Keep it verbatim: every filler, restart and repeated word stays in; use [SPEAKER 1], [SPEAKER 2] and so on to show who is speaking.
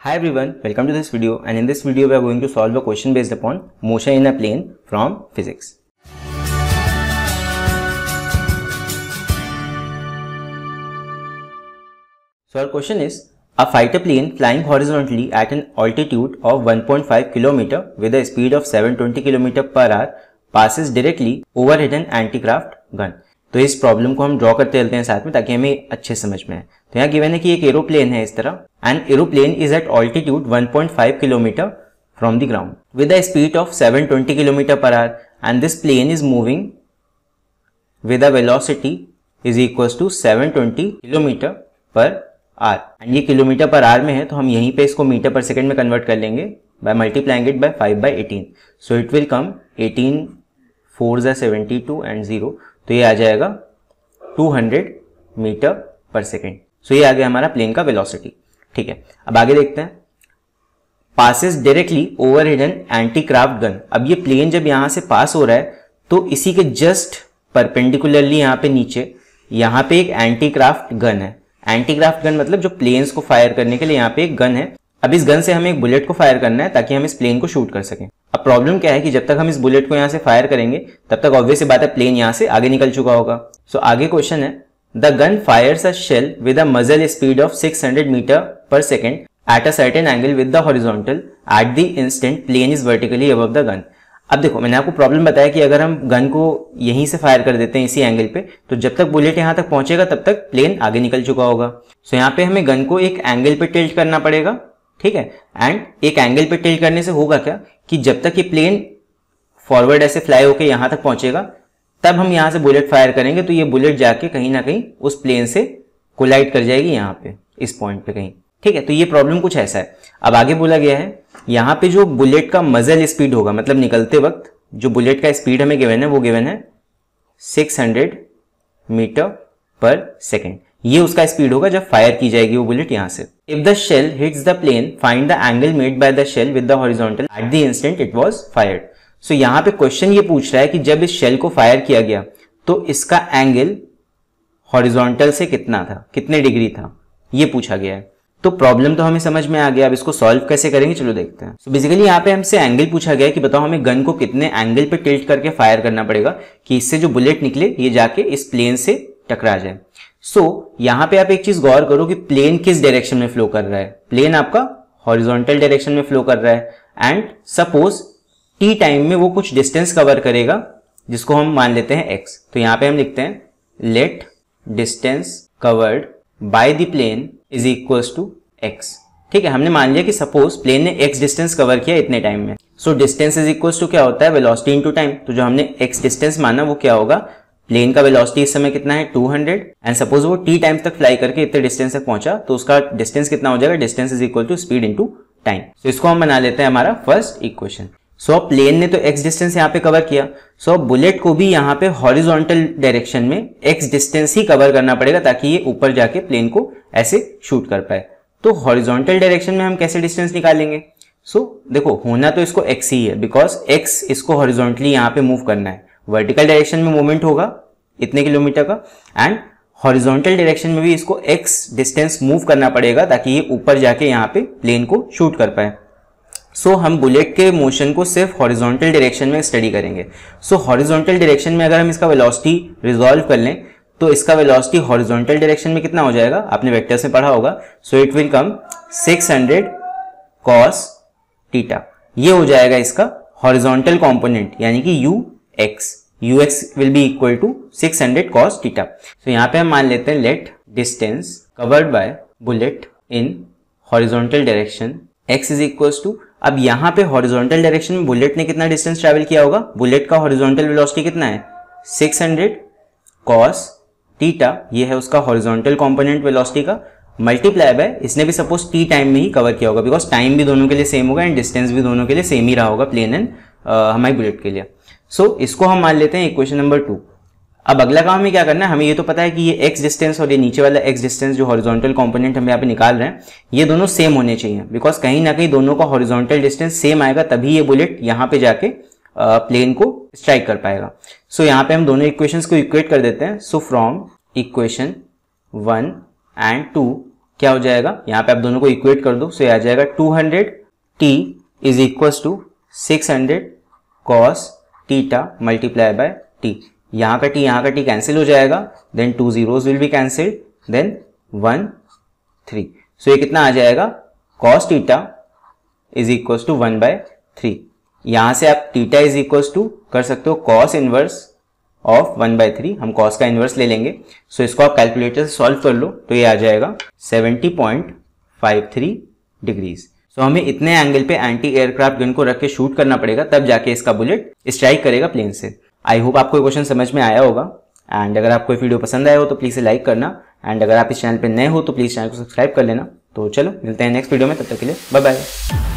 [SPEAKER 1] Hi everyone, welcome to this video, and in this video we are going to solve a question based upon motion in a plane from physics. So our question is, a fighter plane flying horizontally at an altitude of one point five kilometer with a speed of seven hundred twenty kilometers per hour passes directly overhead an anti-craft gun. तो इस problem को हम draw करते चलते हैं साथ में ताकि हमें अच्छे समझ में आए. तो यहाँ गिवन है कि एक एरोप्लेन है इस तरह, and aeroplane is at altitude one point five kilometre from the ground with a speed of seven hundred twenty kilometre per hour, and this plane is moving with a velocity is equals to seven hundred twenty kilometre per hour. And ये kilometre per hour में है तो हम यहीं पे इसको metre per second में convert कर लेंगे by multiplying it by five by eighteen. So it will come eighteen four is seventy-two and zero, तो ये आ जाएगा two hundred metre per second. So ये आ गया हमारा प्लेन का वेलोसिटी. ठीक है, अब आगे देखते हैं. Passes directly overhead an anti craft gun. अब ये प्लेन जब यहां से पास हो रहा है तो इसी के जस्ट परपेंडिकुलरली यहाँ पे नीचे यहाँ पे एक एंटी क्राफ्ट गन है. एंटी क्राफ्ट गन मतलब जो प्लेन्स को फायर करने के लिए यहाँ पे एक गन है. अब इस गन से हमें एक बुलेट को फायर करना है ताकि हम इस प्लेन को शूट कर सकें. अब प्रॉब्लम क्या है कि जब तक हम इस बुलेट को यहाँ से फायर करेंगे तब तक ऑब्वियस बात है प्लेन यहाँ से आगे निकल चुका होगा. सो so, आगे क्वेश्चन है, the gun fires a shell with a muzzle speed of six hundred metre per second at a certain angle with the horizontal at the instant plane is vertically above the gun. अब देखो, मैंने आपको problem बताया कि अगर हम gun को यहीं से फायर कर देते हैं इसी एंगल पे, तो जब तक बुलेट यहाँ तक पहुंचेगा तब तक प्लेन आगे निकल चुका होगा. सो so, यहाँ पे हमें गन को एक एंगल पे टिल्ट करना पड़ेगा. ठीक है, एंड एक एंगल पे टिल्ट करने से होगा क्या कि जब तक ये प्लेन फॉरवर्ड ऐसे फ्लाई होकर यहां तक पहुंचेगा तब हम यहां से बुलेट फायर करेंगे तो ये बुलेट जाके कहीं ना कहीं उस प्लेन से कोलाइड कर जाएगी यहाँ पे इस पॉइंट पे कहीं. ठीक है, तो ये प्रॉब्लम कुछ ऐसा है. अब आगे बोला गया है यहाँ पे जो बुलेट का मजल स्पीड होगा, मतलब निकलते वक्त जो बुलेट का स्पीड हमें गिवन है वो गिवन है six hundred metre per second. ये उसका स्पीड होगा जब फायर की जाएगी वो बुलेट यहां से. If the shell hits the plane find the angle made by the shell with the horizontal at the instant it was fired. So यहाँ पे क्वेश्चन ये पूछ रहा है कि जब इस शेल को फायर किया गया तो इसका एंगल हॉरिजॉन्टल से कितना था, कितने डिग्री था, ये पूछा गया है. तो प्रॉब्लम तो हमें समझ में आ गया. अब इसको सॉल्व कैसे करेंगे चलो देखते हैं. सो बेसिकली यहाँ पे हमसे एंगल पूछा गया है कि बताओ हमें गन को कितने एंगल पे टिल्ट करके फायर करना पड़ेगा कि इससे जो बुलेट निकले ये जाके इस प्लेन से टकरा जाए. सो so, यहाँ पे आप एक चीज गौर करो कि प्लेन किस डायरेक्शन में फ्लो कर रहा है. प्लेन आपका हॉरिजॉन्टल डायरेक्शन में फ्लो कर रहा है, एंड सपोज टी टाइम में वो कुछ डिस्टेंस कवर करेगा जिसको हम मान लेते हैं x. तो यहाँ पे हम लिखते हैं let distance covered by the plane is equals to x. ठीक है, हमने मान लिया कि सपोज प्लेन ने x डिस्टेंस कवर किया इतने टाइम में. So distance is equals to क्या होता है, वेलोसिटी इनटू टाइम. तो जो हमने x डिस्टेंस माना वो क्या होगा, प्लेन का वेलोसिटी इस समय कितना है two hundred, एंड सपोज वो t टाइम तक फ्लाई करके इतने डिस्टेंस तक पहुंचा तो उसका डिस्टेंस कितना हो जाएगा, distance is equal to speed into time. So इसको हम बना लेते हैं हमारा फर्स्ट इक्वेशन. सो प्लेन ने तो x डिस्टेंस यहाँ पे कवर किया, सो so, बुलेट को भी यहाँ पे हॉरिजॉन्टल डायरेक्शन में x डिस्टेंस ही कवर करना पड़ेगा ताकि ये ऊपर जाके प्लेन को ऐसे शूट कर पाए. तो हॉरिजॉन्टल डायरेक्शन में हम कैसे डिस्टेंस निकालेंगे. सो so, देखो होना तो इसको x ही है बिकॉज x इसको हॉरिजॉन्टली यहाँ पे मूव करना है. वर्टिकल डायरेक्शन में मूवमेंट होगा इतने किलोमीटर का, एंड हॉरिजॉन्टल डायरेक्शन में भी इसको x डिस्टेंस मूव करना पड़ेगा ताकि ये ऊपर जाके यहाँ पे प्लेन को शूट कर पाए. सो so, हम बुलेट के मोशन को सिर्फ हॉरिजॉन्टल डायरेक्शन में स्टडी करेंगे. सो हॉरिजॉन्टल डायरेक्शन में अगर हम इसका वेलोसिटी रिजॉल्व कर लें तो इसका वेलोसिटी हॉरिजॉन्टल डायरेक्शन में कितना हो जाएगा, आपने वेक्टर्स में पढ़ा होगा. So it will come six hundred cos theta. ये हो जाएगा इसका हॉरिजॉन्टल कंपोनेंट यानी कि ux. ux will be equal to six hundred cos theta. तो यहाँ पे हम मान लेते हैं let distance covered by bullet in horizontal direction x is equals to, अब यहाँ पे हॉरिजॉन्टल डायरेक्शन में बुलेट ने कितना डिस्टेंस ट्रैवल किया होगा, बुलेट का हॉरिजॉन्टल वेलोसिटी कितना है six hundred cos थीटा, ये है उसका हॉरिजॉन्टल कंपोनेंट वेलोसिटी का, मल्टीप्लाई बाय इसने भी सपोज t टाइम में ही कवर किया होगा बिकॉज टाइम भी दोनों के लिए सेम होगा एंड डिस्टेंस भी दोनों के लिए सेम ही रहा होगा प्लेन एंड हमारी बुलेट के लिए. सो so, इसको हम मान लेते हैं इक्वेशन नंबर टू. अब अगला काम हमें क्या करना है, हमें ये तो पता है कि ये x डिस्टेंस और ये नीचे वाला x डिस्टेंस जो हॉरिजॉन्टल कंपोनेंट हम यहाँ पे निकाल रहे हैं ये दोनों सेम होने चाहिए बिकॉज कहीं ना कहीं दोनों का हॉरिजॉन्टल डिस्टेंस सेम आएगा तभी ये बुलेट यहाँ पे जाके प्लेन को स्ट्राइक कर पाएगा. सो so, यहाँ पे हम दोनों इक्वेशंस को इक्वेट कर देते हैं. So from equation one and two क्या हो जाएगा, यहाँ पे आप दोनों को इक्वेट कर दो, सो ये आ जाएगा two hundred t is equal to six hundred cos theta multiply by t. यहाँ का टी यहाँ का टी कैंसिल हो जाएगा, then two zeros will be cancelled, then one three. So ये कितना आ जाएगा, cos theta is equal to one by three. यहां से आप थीटा इज इक्वल टू कर सकते हो cos inverse of one by three, हम कॉस का इनवर्स ले लेंगे। सो so, इसको आप कैलकुलेटर से सॉल्व कर लो तो ये आ जाएगा seventy point five three degrees. So हमें इतने एंगल पे एंटी एयरक्राफ्ट गन को रख के शूट करना पड़ेगा, तब जाके इसका बुलेट स्ट्राइक करेगा प्लेन से। आई होप आपको क्वेश्चन समझ में आया होगा, एंड अगर आपको वीडियो पसंद आया हो तो प्लीज लाइक करना, एंड अगर आप इस चैनल पे नए हो तो प्लीज चैनल को सब्सक्राइब कर लेना। तो चलो मिलते हैं नेक्स्ट वीडियो में, तब तक के लिए बाय बाय।